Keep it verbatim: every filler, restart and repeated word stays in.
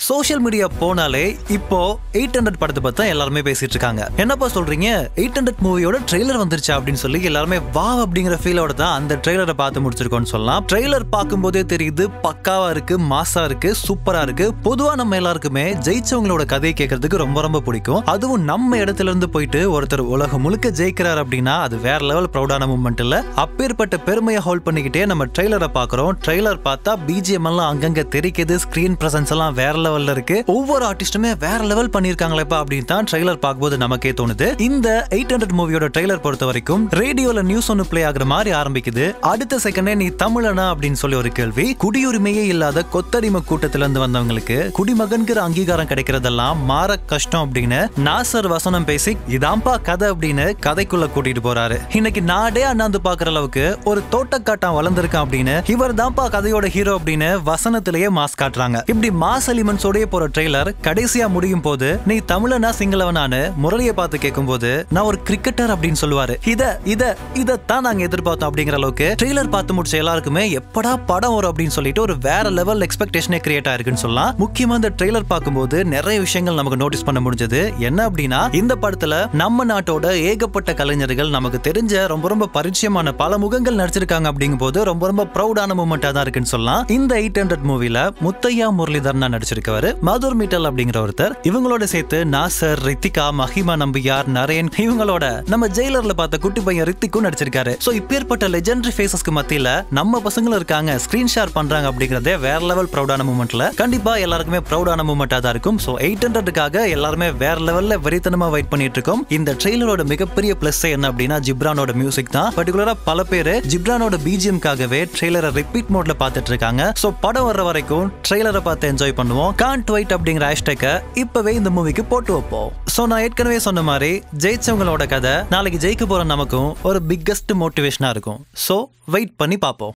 Social media போனாலே இப்போ eight hundred படத்தை பத்தி எல்லாருமே பேசிட்டு இருக்காங்க. என்னப்பா சொல்றீங்க, எயிட் ஹண்ட்ரட் மூவியோட ட்ரெய்லர் வந்துருச்சா அப்படின்னு சொல்லி எல்லாருமே வாவ் அப்படிங்கிற ஃபீலோட தான் அந்த ட்ரெய்லரை பார்த்து முடிச்சிருக்கோம்னு சொல்லலாம். ட்ரெய்லர் பார்க்கும்போதே தெரியுது பக்காவா இருக்கு, மாசா இருக்கு, சூப்பரா இருக்கு. பொதுவா நம்ம எல்லாருக்குமே ஜெயிச்சவங்களோட கதையை கேட்கறதுக்கு ரொம்ப ரொம்ப பிடிக்கும். அதுவும் நம்ம இடத்துல இருந்து போயிட்டு ஒருத்தர் உலகம் முழுக்க ஜெயிக்கிறார் அப்படின்னா அது வேற லெவல் ப்ரௌடான மூமெண்ட் இல்ல. அப்பேற்பட்ட பெருமையை ஹோல்ட் பண்ணிக்கிட்டே நம்ம ட்ரெய்லரை பார்க்கிறோம். ட்ரெய்லர் பார்த்தா பிஜிஎம் எல்லாம் அங்கங்க தெரிக்குது, ஸ்கிரீன் பிரசன்ஸ் எல்லாம் வேற லெவல்ல இருக்கு. ஒவ்வொரு ஆர்டிஸ்டுமே வேற லெவல் பண்ணிருக்காங்களேப்பா அப்படின்னு தான் ட்ரெய்லர் பார்க்கும்போது நமக்கே தோணுது. இந்த எயிட் ஹண்ட்ரட் மூவியோட ட்ரெய்லர் பொறுத்த வரைக்கும் ரேடியோல நியூஸ் ஒன்னு பிளே ஆகுற மாதிரி ஆரம்பிக்குது. அடுத்த செகண்டே நீ தமிழனா அப்படின்னு சொல்லி ஒரு கேள்வி. குடியுரிமையே இல்லாத கொத்தடிமை கூட்டத்துல இருந்து வந்தவங்களுக்கு குடிமகன்கிற அங்கீகாரம் கிடைக்கிறதெல்லாம் மாற கஷ்டம் அப்படின்னு நாசர் வசனம் பேசி இதாம்பா கதை அப்படின்னு கதைக்குள்ள கூட்டிட்டு போறாரு. இன்னைக்கு நாடே அண்ணாந்து பாக்குற அளவுக்கு ஒரு தோட்டக்காட்டான் வளர்ந்திருக்கான் அப்படின்னு இவர் தான்ப்பா கதையோட ஹீரோ அப்படின்னு வசனத்திலேயே மாஸ் காட்டுறாங்க. இப்படி மாஸ் எலிமெண்ட்ஸோட போற ட்ரெய்லர் கடைசியா முடியும் போது நீ தமிழனா சிங்களவனானு முரளியை பார்த்து கேட்கும் போது நான் ஒரு கிரிக்கெட்டர் அப்படின்னு சொல்லுவாரு. இத இத இதத்தான் நாங்க எதிர்பார்த்தோம் அப்படிங்கிற அளவுக்கு ட்ரெய்லர் பார்த்து முடிச்ச எல்லாருக்குமே எப்படா படம் வரும் அப்படின்னு சொல்லிட்டு ஒரு வேற லெவல் எக்ஸ்பெக்டேஷனே கிரியேட் ஆயிருக்குன்னு சொல்லலாம். முக்கியமா இந்த ட்ரெய்லர் பார்க்கும்போது நிறைய விஷயங்கள் நமக்கு நோட்டீஸ் பண்ண முடிஞ்சது. என்ன அப்படின்னா இந்த படத்துல நம்ம நாட்டோட ஏகப்பட்ட கலைஞர்கள் நமக்கு தெரிஞ்ச ரொம்ப ரொம்ப பரிச்சயமான பல முகங்கள் நடிச்சிருக்காங்க அப்படிங்கும் போது ரொம்ப ரொம்ப ப்ரௌடான மூமெண்டா தான் இருக்குன்னு சொல்லலாம். இந்த எயிட் ஹண்ட்ரட் மூவில முத்தையா முரளிதரன் நடிச்சிருக்கவர், மதுர் மிட்டல் அப்படிங்கிற ஒருத்தர், இவங்களோட சேர்த்து நாசர், ரித்திகா, மஹிமா நம்பியார், நரேன், இவங்களோட நம்ம ஜெயிலர்ல பார்த்த குட்டி பையன் ரித்திக்கும் நடிச்சிருக்காரு. சோ இப்பேற்பட்ட லெஜெண்டரி ஃபேஸஸ்க்கு மத்தியில நம்ம பசங்களும் இருக்காங்க, ஸ்கிரீன் ஷேர் பண்றாங்க அப்படிங்கறதே வேற லெவல் ப்ரௌடான மூமெண்ட்ல கண்டிப்பா எல்லாருக்குமே ப்ரௌடான மூமெண்டா தான் இருக்கும். சோ எயிட் ஹண்ட்ரடுக்காக எல்லாருமே வேற லெவல்ல வெறித்தனமா வெயிட் பண்ணிட்டு இருக்கோம். இந்த ட்ரெய்லரோட மிகப்பெரிய பிளஸ் என்ன அப்படின்னா ஜிப்ரானோட மியூசிக் தான். பர்டிகுலரா பல பேரு ஜிப்ரானோட பிஜிஎம்காகவே ட்ரெய்லரை ரிப்பீட் மோட்ல பார்த்துட்டு இருக்காங்க. சோ படம் வர்ற வரைக்கும் ட்ரெய்லரை பார்த்து என்ஜாய் பண்ணுவோம். கான்ட் வெயிட் அப்படிங்கிற ஹேஷ்டேக்கை இப்பவே இந்த மூவிக்கு போட்டு வைப்போம். சோ நான் ஏற்கனவே சொன்ன மாதிரி ஜெயிச்சவங்களோட கதை நாளைக்கு ஜெயிக்க போற நமக்கும் ஒரு பிக்கஸ்ட் மோட்டிவேஷனா இருக்கும். சோ வெயிட் பண்ணி பார்ப்போம்.